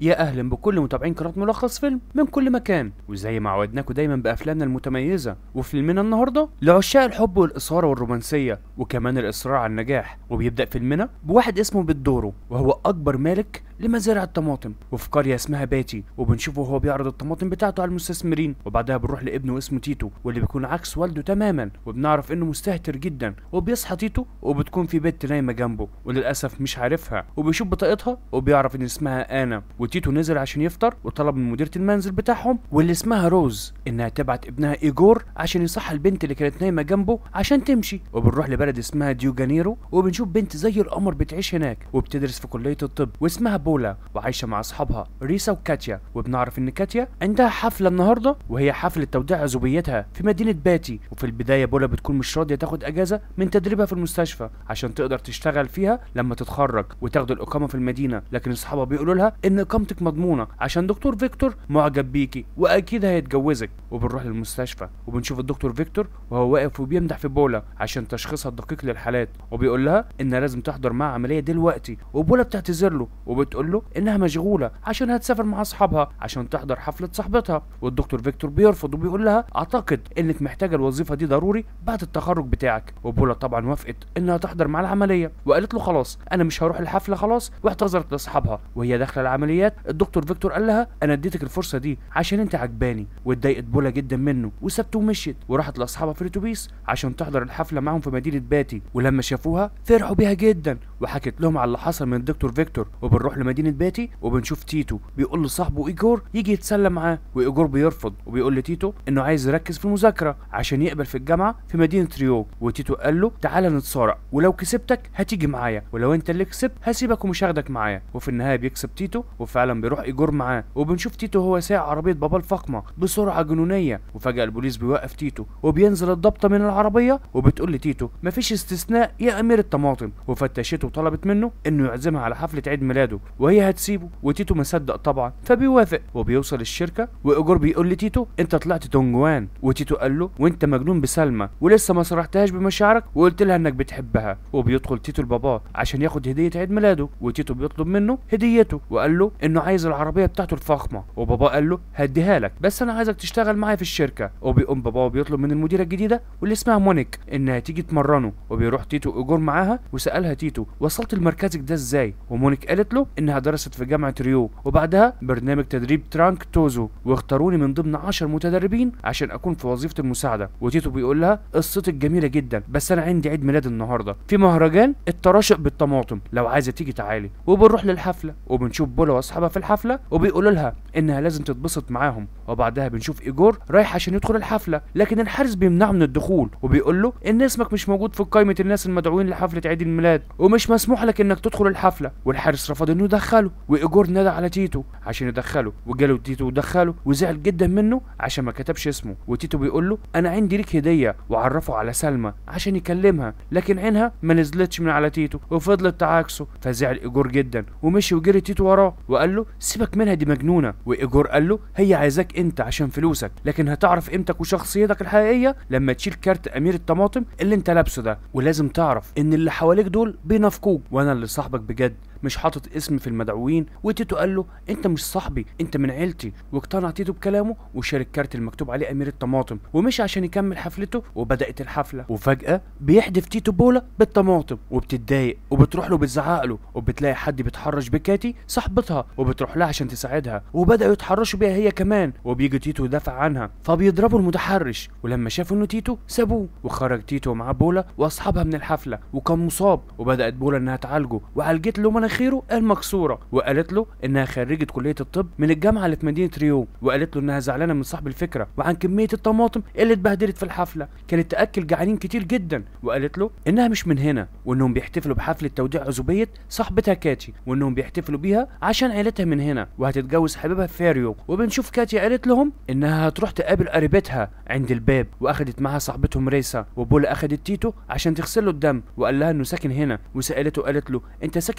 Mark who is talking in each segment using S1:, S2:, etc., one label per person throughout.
S1: يا اهلا بكل متابعين قناه ملخص فيلم من كل مكان، وزي ما عودناكم دايما بافلامنا المتميزه. وفيلمنا النهارده لعشاق الحب والاثاره والرومانسيه وكمان الاصرار على النجاح. وبيبدا فيلمنا بواحد اسمه بيدورو، وهو اكبر مالك لمزارع الطماطم وفي قريه اسمها باتي، وبنشوفه وهو بيعرض الطماطم بتاعته على المستثمرين. وبعدها بنروح لابنه اسمه تيتو، واللي بيكون عكس والده تماما، وبنعرف انه مستهتر جدا. وبيصحى تيتو وبتكون في بنت نايمه جنبه، وللاسف مش عارفها، وبيشوف بطاقتها وبيعرف ان اسمها انا. وتيتو نزل عشان يفطر وطلب من مديره المنزل بتاعهم واللي اسمها روز انها تبعت ابنها ايجور عشان يصحى البنت اللي كانت نايمه جنبه عشان تمشي. وبنروح لبلد اسمها ديوجانيرو، وبنشوف بنت زي القمر بتعيش هناك وبتدرس في كليه الطب، واسمها بولا، وعايشه مع اصحابها ريسا وكاتيا. وبنعرف ان كاتيا عندها حفله النهارده، وهي حفله توديع عزوبيتها في مدينه باتي. وفي البدايه بولا بتكون مش راضيه تاخد اجازه من تدريبها في المستشفى عشان تقدر تشتغل فيها لما تتخرج وتاخد الاقامه في المدينه، لكن اصحابها بيقولوا لها ان اقامتك مضمونه عشان دكتور فيكتور معجب بيكي واكيد هيتجوزك. وبنروح للمستشفى وبنشوف الدكتور فيكتور وهو واقف وبيمدح في بولا عشان تشخيصها الدقيق للحالات، وبيقول لها انها لازم تحضر معاه عمليه دلوقتي. وبولا بتعتذر له وبتقول له انها مشغوله عشان هتسافر مع اصحابها عشان تحضر حفله صاحبتها. والدكتور فيكتور بيرفض وبيقول لها اعتقد انك محتاجه الوظيفه دي ضروري بعد التخرج بتاعك. وبولا طبعا وافقت انها تحضر مع العمليه، وقالت له خلاص انا مش هروح الحفله خلاص، واعتذرت لاصحابها. وهي داخله العمليات الدكتور فيكتور قال لها انا اديتك الفرصه دي عشان انت عجباني. واتضايقت بولا جدا منه وسابته ومشيت، وراحت لاصحابها في الاتوبيس عشان تحضر الحفله معاهم في مدينه باتي. ولما شافوها فرحوا بيها جدا وحكت لهم على اللي حصل من الدكتور فيكتور. وبنروح لمدينه باتي وبنشوف تيتو بيقول لصاحبه ايجور يجي يتسلى معاه، وايجور بيرفض وبيقول لتيتو انه عايز يركز في المذاكره عشان يقبل في الجامعه في مدينه ريو. وتيتو قال له تعالى نتصارع، ولو كسبتك هتيجي معايا، ولو انت اللي كسبت هسيبك ومش هاخدك معايا. وفي النهايه بيكسب تيتو وفعلا بيروح ايجور معاه. وبنشوف تيتو وهو سايق عربيه بابا الفخمه بسرعه جنونيه، وفجاه البوليس بيوقف تيتو وبينزل الضابطه من العربيه وبتقول لتيتو مفيش استثناء يا امير الطماطم، وفتشته وطلبت منه انه يعزمها على حفله عيد ميلاده وهي هتسيبه. وتيتو مصدق طبعا فبيوافق. وبيوصل الشركه وايجور بيقول لتيتو انت طلعت تونجوان. وتيتو قال له وانت مجنون بسلمى ولسه ما صرحتهاش بمشاعرك وقلت لها انك بتحبها. وبيدخل تيتو لباباه عشان ياخد هديه عيد ميلاده، وتيتو بيطلب منه هديته وقال له انه عايز العربيه بتاعته الفخمه. وبابا قال له هديها لك بس انا عايزك تشتغل معايا في الشركه. وبيقوم بابا بيطلب من المديره الجديده واللي اسمها مونيك انها تيجي تمرنه. وبيروح تيتو ايجور معاها وسالها تيتو وصلت لمركزك ده ازاي، ومونيك قالت له انها درست في جامعه ريو وبعدها برنامج تدريب ترانك توزو، واختاروني من ضمن 10 متدربين عشان اكون في وظيفه المساعده. وتيتو بيقول لها قصتك جميله جدا بس انا عندي عيد ميلاد النهارده في مهرجان التراشق بالطماطم، لو عايزه تيجي تعالي. وبنروح للحفله وبنشوف بولا واصحابها في الحفله وبيقولوا لها انها لازم تتبسط معاهم. وبعدها بنشوف ايجور رايح عشان يدخل الحفله، لكن الحارس بيمنعه من الدخول وبيقول له ان اسمك مش موجود في قائمه الناس المدعوين لحفله عيد الميلاد ومش مسموح لك انك تدخل الحفله. والحارس رفض انه يدخله، وايجور نادى على تيتو عشان يدخله، وجاله تيتو ودخله وزعل جدا منه عشان ما كتبش اسمه. وتيتو بيقول له انا عندي ليك هديه، وعرفه على سلمى عشان يكلمها، لكن عينها ما نزلتش من على تيتو وفضلت تعاكسه. فزعل ايجور جدا ومشي وجري تيتو وراه وقال له سيبك منها دي مجنونه. وايجور قال له هي عايزاك انت عشان فلوسك، لكن هتعرف قيمتك وشخصيتك الحقيقيه لما تشيل كارت امير الطماطم اللي انت لابسه ده. ولازم تعرف ان اللي حواليك دول بينافقوك وانا اللي صاحبك بجد، مش حاطط اسمي في المدعوين. وتيتو قال له انت مش صاحبي انت من عيلتي. واقتنع تيتو بكلامه وشال الكارت المكتوب عليه امير الطماطم ومشي عشان يكمل حفلته. وبدات الحفله وفجاه بيحدف تيتو بولا بالطماطم وبتتضايق وبتروح له بتزعق له، وبتلاقي حد بيتحرش بكاتي صاحبتها وبتروح لها عشان تساعدها، وبداوا يتحرشوا بيها هي كمان. وبيجي تيتو يدافع عنها فبيضربوا المتحرش، ولما شافوا انه تيتو سابوه. وخرج تيتو مع بولا واصحابها من الحفله وكان مصاب، وبدات بولا انها تعالجه وعالجت له مناخيره المكسوره، وقالت له انها خريجه كليه الطب من الجامعه اللي في مدينه ريو. وقالت له انها زعلانه من صاحب الفكره وعن كميه الطماطم اللي اتبهدلت في الحفله، كانت تاكل جعانين كتير جدا. وقالت له انها مش من هنا وانهم بيحتفلوا بحفله توديع عزوبيه صاحبتها كاتي، وانهم بيحتفلوا بيها عشان عيلتها من هنا وهتتجوز حبيبها فاريو. وبنشوف كاتي قالت لهم انها هتروح تقابل قريبتها عند الباب، واخدت معاها صاحبتهم ريسا. وبولا اخدت تيتو عشان تغسل له الدم وقال لها انه ساكن هنا، وسالته قالت له انت ساكن هنا عند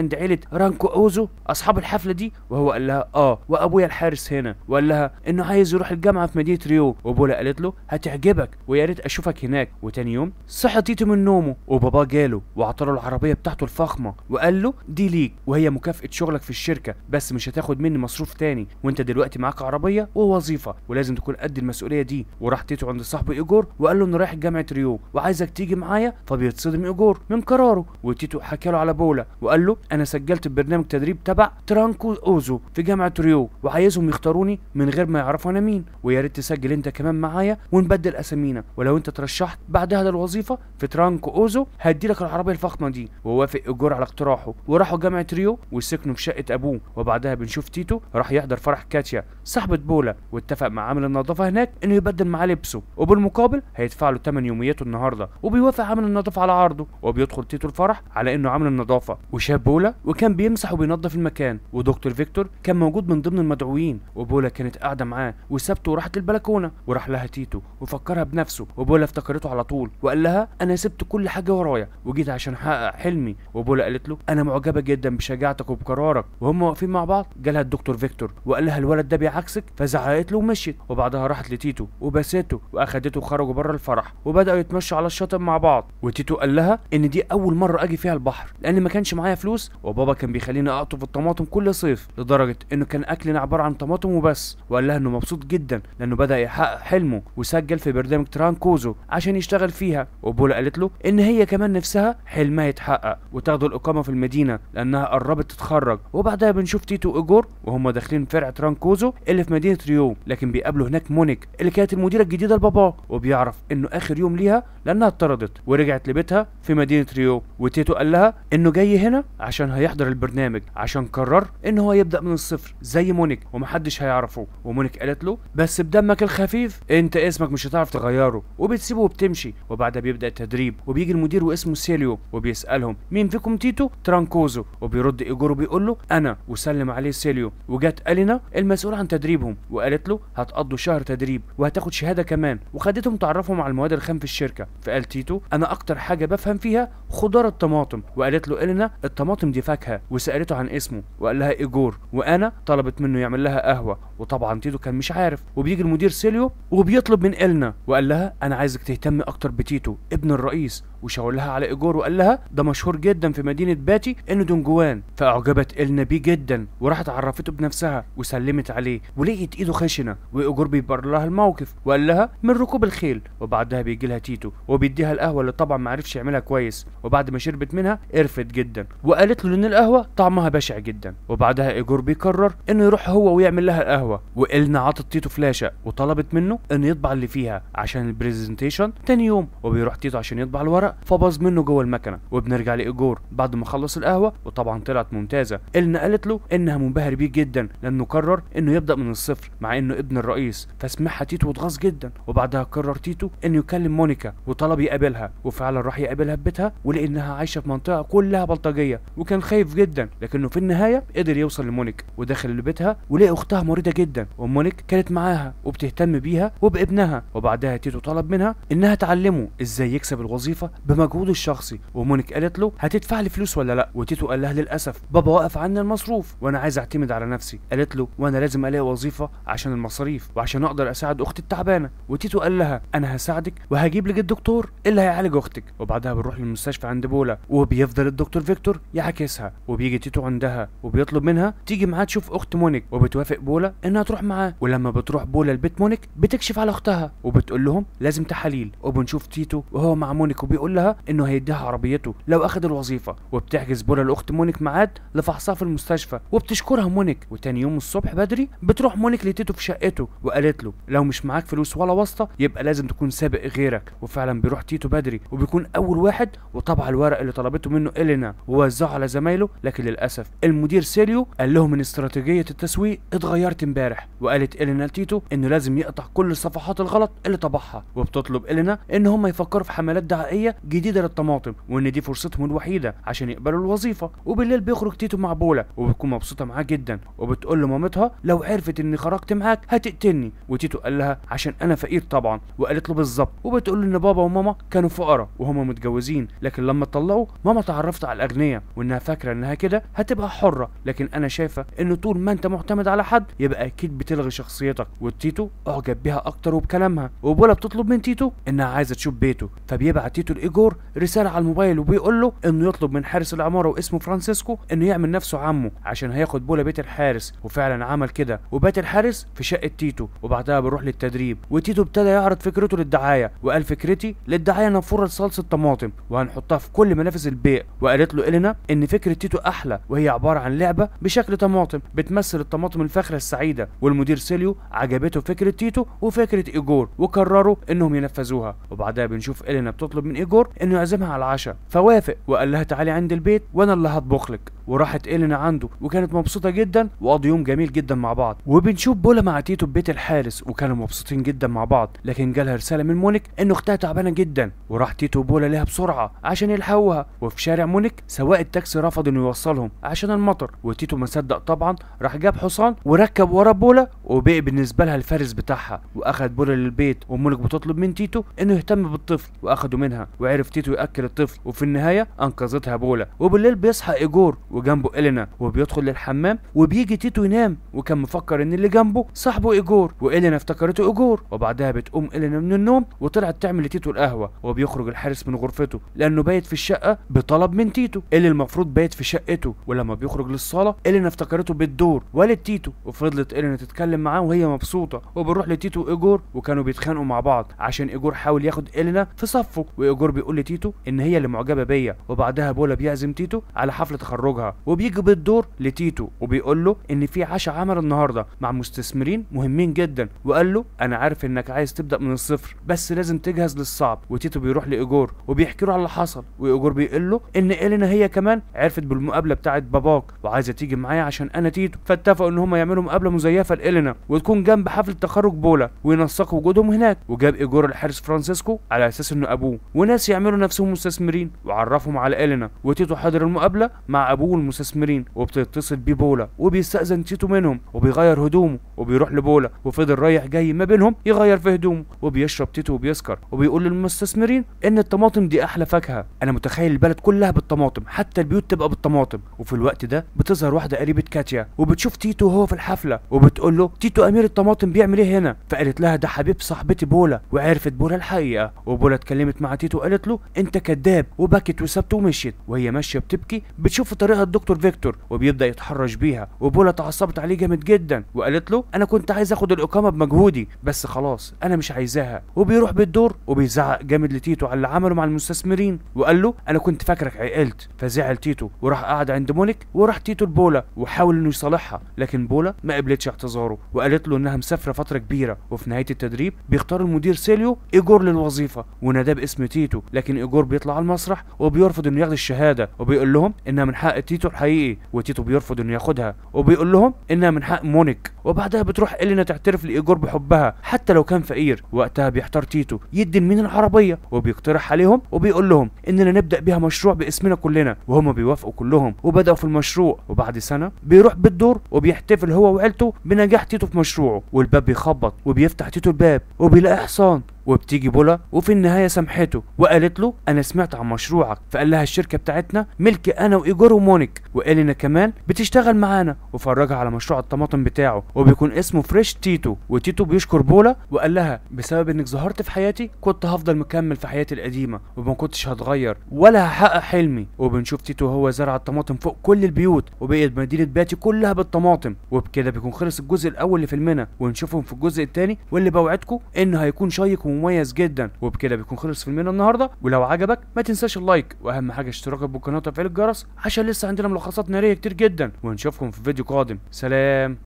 S1: عند عيله رانكو اوزو اصحاب الحفله دي؟ وهو قال لها وابويا الحارس هنا، وقال لها انه عايز يروح الجامعه في مدينه ريو. وبولا قالت له هتعجبك ويا ريت اشوفك هناك. وتاني يوم صحى تيتو من نومه وبابا جاله وعطاله العربيه بتاعته الفخمه وقال له دي ليك وهي مكافاه شغلك في الشركه، بس مش هتاخد مني مصروف تاني، وانت دلوقتي معاك عربيه ووظيفه ولازم تكون قد المسؤوليه دي. وراح تيتو عند صاحبه ايجور وقال له انه رايح جامعه ريو وعايزك تيجي معايا. فبيتصدم ايجور من قراره، وتيتو حكى له على بولا وقال له انا سجلت ببرنامج تدريب تبع ترانكو اوزو في جامعه ريو وعايزهم يختاروني من غير ما يعرفوا انا مين، ويا ريت تسجل انت كمان معايا ونبدل اسامينا، ولو انت ترشحت بعدها للوظيفه في ترانكو اوزو هديلك العربيه الفخمه دي. ووافق ايجور على اقتراحه وراحوا جامعه ريو وسكنوا في شقه ابوه. وبعدها بنشوف تيتو راح يحضر فرح كاتيا صاحبه بولا، واتفق مع عامل النظافه هناك انه يبدل معاه لبسه وبالمقابل هيدفع له 8 يومياته النهارده. وبيوافق عامل النظافه على عرضه، وبيدخل تيتو الفرح على انه عامل النظافه وشاف بولا وكان بيمسح وبينظف المكان، ودكتور فيكتور كان موجود من ضمن المدعوين، وبولا كانت قاعده معاه وسابته وراحت للبلكونه. وراح لها تيتو وفكرها بنفسه، وبولا افتكرته على طول وقال لها انا سبت كل حاجه ورايا وجيت عشان احقق حلمي. وبولا قالت له انا معجبه جدا بشجاعتك وبقرارك. وهم واقفين مع بعض جالها الدكتور فيكتور وقال لها الولد ده بيعكسك، فزعقت له ومشيت. وبعدها راحت لتيتو وبسته واخدته وخرجوا بره الفرح وبداوا يتمشوا على الشاطئ مع بعض. وتيتو قال لها ان دي اول مره اجي فيها البحر لان ما كانش معايا فلوس، وبابا كان بيخليني اقطف الطماطم كل صيف لدرجه انه كان اكلنا عباره عن طماطم وبس. وقال لها انه مبسوط جدا لانه بدا يحقق حلمه وسجل في برنامج ترانكوزو عشان يشتغل فيها. وبولا قالت له ان هي كمان نفسها حلمها يتحقق وتاخد الاقامه في المدينه لانها قربت تتخرج. وبعدها بنشوف تيتو وايجور وهم داخلين فرع ترانكوزو اللي في مدينه ريو، لكن بيقابلوا هناك مونيك اللي كانت المديره الجديده لباباه، وبيعرف انه اخر يوم ليها لانها اتطردت ورجعت لبيتها في مدينه ريو. وتيتو قال لها انه جاي هنا عشان هيحضر البرنامج عشان قرر ان هو يبدا من الصفر زي مونيك ومحدش هيعرفه. ومونيك قالت له بس بدمك الخفيف انت اسمك مش هتعرف تغيره، وبتسيبه وبتمشي. وبعدها بيبدا التدريب وبيجي المدير واسمه سيليو وبيسالهم مين فيكم تيتو ترانكوزو، وبيرد ايجور وبيقول له انا، وسلم عليه سيليو. وجت الينا المسؤول عن تدريبهم وقالت له هتقضوا شهر تدريب وهتاخد شهاده كمان، وخدتهم تعرفهم على المواد الخام في الشركه. فقال تيتو انا اكتر حاجه بفهم فيها خضار الطماطم. وقالت له الينا الطماطم دي فاكهه، وسالته عن اسمه وقال لها ايجور، وانا طلبت منه يعمل لها قهوه. وطبعا تيتو كان مش عارف. وبيجي المدير سيليو وبيطلب من الينا وقال لها انا عايزك تهتمي اكتر بتيتو ابن الرئيس، وشاور لها على ايجور وقال لها ده مشهور جدا في مدينه باتي انه دونجوان. فاعجبت الينا بيه جدا وراحت عرفته بنفسها وسلمت عليه ولقيت ايده خشنه، وايجور بيبرر لها الموقف وقال لها من ركوب الخيل. وبعدها بيجي لها تيتو وبيديها القهوه اللي طبعا ما عرفش يعملها كويس، وبعد ما شربت منها قرفت جدا وقالت له ان القهوه طعمها بشع جدا. وبعدها ايجور بيقرر انه يروح هو ويعمل لها القهوه، والنا عطت تيتو فلاشه وطلبت منه انه يطبع اللي فيها عشان البرزنتيشن تاني يوم. وبيروح تيتو عشان يطبع الورق فباظ منه جوه المكنه. وبنرجع لايجور بعد ما خلص القهوه وطبعا طلعت ممتازه. النا قالت له انها منبهر بيه جدا لانه قرر انه يبدا من الصفر مع انه ابن الرئيس، فسمعها تيتو واتغاظ جدا. وبعدها قرر تيتو انه يكلم مونيكا وطلب يقابلها، وفعلا راح يقابلها في بيتها ولانها عايشه في منطقه كلها بلطجيه وكان خايف جدا، لكنه في النهايه قدر يوصل لمونيك ودخل لبيتها ولقى اختها مريضه جدا، ومونيك كانت معاها وبتهتم بيها وبابنها. وبعدها تيتو طلب منها انها تعلمه ازاي يكسب الوظيفه بمجهوده الشخصي، ومونيك قالت له هتدفع لي فلوس ولا لا؟ وتيتو قال لها للاسف بابا وقف عني المصروف وانا عايز اعتمد على نفسي. قالت له وانا لازم الاقي وظيفه عشان المصاريف وعشان اقدر اساعد اختي التعبانه. وتيتو قال لها انا هساعدك وهجيب لك الدكتور اللي هيعالج اختك. وبعدها بنروح للمستشفى عند بولا وبيفضل الدكتور فيكتور يعاكسها، وبيجي تيتو عندها وبيطلب منها تيجي معاه تشوف اخت مونيك، وبتوافق بولا انها تروح معاه. ولما بتروح بولا لبيت مونيك بتكشف على اختها وبتقول لهم لازم تحاليل، وبنشوف تيتو وهو مع مونيك وبيقول لها انه هيديها عربيته لو اخد الوظيفه. وبتحجز بولا لاخت مونيك ميعاد لفحصها في المستشفى وبتشكرها مونيك. وتاني يوم الصبح بدري بتروح مونيك لتيتو في شقته وقالت له لو مش معاك فلوس ولا واسطه يبقى لازم تكون سابق غيرك. وفعلا بيروح تيتو بدري وبيكون اول واحد وطبع الورق اللي طلبته منه الينا ووزعه على زمايله، لكن للاسف المدير سيليو قال لهم ان استراتيجيه التسويق اتغيرت امبارح. وقالت الينا لتيتو انه لازم يقطع كل الصفحات الغلط اللي طبعها، وبتطلب الينا ان هم يفكروا في حملات دعائيه جديده للطماطم وان دي فرصتهم الوحيده عشان يقبلوا الوظيفه. وبالليل بيخرج تيتو مع بولا وبتكون مبسوطه معاه جدا وبتقول لمامتها لو عرفت اني خرجت معاك هتقتلني. وتيتو قال لها عشان انا فقير طبعا، وقالت له بالظبط. وبتقول له ان بابا وماما كانوا فقراء وهما متجوزين، لكن لما اتطلقوا ماما تعرفت على الاغنياء وانها فاكره انها كده هتبقى حره، لكن انا شايفه ان طول ما انت معتمد على حد يبقى اكيد بتلغي شخصيتك. والتيتو اعجب بيها اكتر وبكلامها. وبولا بتطلب من تيتو انها عايزه تشوف بيته، فبيبعت تيتو لايجور رساله على الموبايل وبيقول له انه يطلب من حارس العماره واسمه فرانسيسكو انه يعمل نفسه عمه عشان هياخد بولا بيت الحارس. وفعلا عمل كده وبات الحارس في شقه تيتو. وبعدها بنروح للتدريب وتيتو ابتدى يعرض فكرته للدعايه وقال فكرتي للدعايه نافوره لصلصه طماطم وهنحطها في كل منافذ البيع. وقالت له إلينا ان فكره تيتو احلى وهي عباره عن لعبه بشكل طماطم بتمثل الطماطم الفاخره السعيده. والمدير سيليو عجبته فكره تيتو وفكره ايجور وقرروا انهم ينفذوها. وبعدها بنشوف إلينا بتطلب من ايجور انه يعزمها على العشاء، فوافق وقال لها تعالي عند البيت وانا اللي هطبخ لك. وراحت إلينا عنده وكانت مبسوطه جدا وقضوا يوم جميل جدا مع بعض. وبنشوف بولا مع تيتو ببيت الحارس وكانوا مبسوطين جدا مع بعض، لكن جالها رساله من مونيك ان اختها تعبانه جدا. وراح تيتو وبولا ليها بسرعه عشان يلحقوها. وفي شارع مونيك سواق التاكسي رفض انه يوصلهم عشان المطر، وتيتو ما صدق طبعا راح جاب حصان وركب ورا بولا وبقي بالنسبه لها الفارس بتاعها. واخد بولا للبيت ومونيك بتطلب من تيتو انه يهتم بالطفل واخده منها، وعرف تيتو ياكل الطفل وفي النهايه انقذتها بولا. وبالليل بيصحى ايجور وجنبه إلينا وبيدخل للحمام وبيجي تيتو ينام وكان مفكر ان اللي جنبه صاحبه ايجور، وإلينا افتكرته ايجور. وبعدها بتقوم إلينا من النوم وطلعت تعمل لتيتو القهوه. وبيخرج الحارس من غرفته لانه بايت في الشقه بطلب من تيتو اللي المفروض بايت في شقته. ولما بيخرج للصاله إلينا افتكرته بالدور والد تيتو، وفضلت إلينا تتكلم معاه وهي مبسوطه. وبنروح لتيتو وايجور وكانوا بيتخانقوا مع بعض عشان ايجور حاول ياخد إلينا في صفه، وايجور بيقول لتيتو ان هي اللي معجبه بيا. وبعدها بولا بيعزم تيتو على حفله تخرجها وبيجي بالدور لتيتو وبيقول له ان في عشاء عمل النهارده مع مستثمرين مهمين جدا، وقال له انا عارف انك عايز تبدا من الصفر بس لازم تجهز للصعب. وتيتو بيروح لايجور وبيحكي له على اللي حصل، وايجور بيقول له ان إلينا هي كمان عرفت بالمقابله بتاعه باباك وعايزه تيجي معايا عشان انا تيتو. فاتفقوا ان هم يعملوا مقابله مزيفه لإلينا وتكون جنب حفله تخرج بولا وينسقوا وجودهم هناك. وجاب ايجور الحارس فرانسيسكو على اساس انه ابوه وناس يعملوا نفسهم مستثمرين وعرفهم على إلينا. وتيتو حضر المقابله مع ابوه والمستثمرين وبتتصل بيه بولا وبيستأذن تيتو منهم وبيغير هدومه وبيروح لبولا وفضل رايح جاي ما بينهم يغير في هدومه. وبيشرب تيتو وبيسكر وبيقول للمستثمرين ان الطماطم دي احلى فاكهه، انا متخيل البلد كلها بالطماطم حتى البيوت تبقى بالطماطم. وفي الوقت ده بتظهر واحده قريبه كاتيا وبتشوف تيتو وهو في الحفله وبتقول له تيتو امير الطماطم بيعمل ايه هنا؟ فقالت لها ده حبيب صاحبتي بولا. وعرفت بولا الحقيقه وبولا اتكلمت مع تيتو وقالت له انت كذاب، وبكت وسابته ومشيت. وهي ماشيه بتبكي بتشوف في طريقها الدكتور فيكتور وبيبدا يتحرش بيها. وبولا اتعصبت عليه جامد جدا وقالت له انا كنت عايز اخد الاقامه بمجهودي بس خلاص انا مش عايزاها. وبيروح بالدور وبيزعق جامد لتيتو على اللي عمله مع المستثمرين وقال له انا كنت فاكرك عقلت. فزعل تيتو وراح قعد عند مونيك وراح تيتو لبولا وحاول انه يصالحها، لكن بولا ما قبلتش اعتذاره وقالت له انها مسافره فتره كبيره. وفي نهايه التدريب بيختار المدير سيليو ايجور للوظيفه وناداه باسم تيتو، لكن ايجور بيطلع على المسرح وبيرفض انه ياخد الشهاده وبيقول لهم انها من حق تيتو الحقيقي. وتيتو بيرفض انه ياخدها وبيقول لهم انها من حق مونيك. وبعدها بتروح إلينا تعترف لايجور بحبها حتى لو كان فقير. وقتها بيحتار تيتو يدي لمين العربيه وبيقترح عليهم وبيقول لهم اننا نبدا بيها مشروع باسمنا كلنا، وهم بيوافقوا كلهم وبداوا في المشروع. وبعد سنه بيروح بالدور وبيحتفل هو وعيلته بنجاح تيتو في مشروعه. والباب بيخبط وبيفتح تيتو الباب وبيلاقي حصان وبتيجي بولا وفي النهايه سامحته وقالت له انا سمعت عن مشروعك. فقال لها الشركه بتاعتنا ملك انا وايجور ومونيك وإلينا كمان بتشتغل معانا، وفرجها على مشروع الطماطم بتاعه وبيكون اسمه فريش تيتو. وتيتو بيشكر بولا وقال لها بسبب انك ظهرت في حياتي كنت هفضل مكمل في حياتي القديمه وما كنتش هتغير ولا هحقق حلمي. وبنشوف تيتو وهو زرع الطماطم فوق كل البيوت وبقيت مدينه باتي كلها بالطماطم. وبكده بيكون خلص الجزء الاول اللي في فيلمنا، ونشوفهم في الجزء الثاني واللي بوعدكم انه هيكون شيق ومميز جدا. وبكده بيكون خلص فيلمنا النهارده، ولو عجبك ما تنساش اللايك واهم حاجه اشتراكك بالقناه وتفعيل الجرس عشان لسه عندنا ملخصات ناريه كتير جدا. ونشوفكم في فيديو قادم. سلام.